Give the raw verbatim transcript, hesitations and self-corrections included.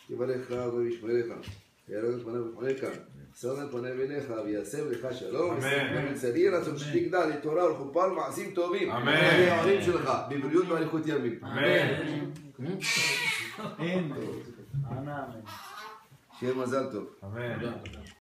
יברך וישמרך, יארוך פניו וחונך, שונא פניו אליך ויסב לך שלום, וצדיע רצון שתגדל לתורה ולחופה ולמעשים טובים. אמן. הערים שלך, בבריאות ואריכות ימים. אמן. שיהיה מזל טוב. אמן.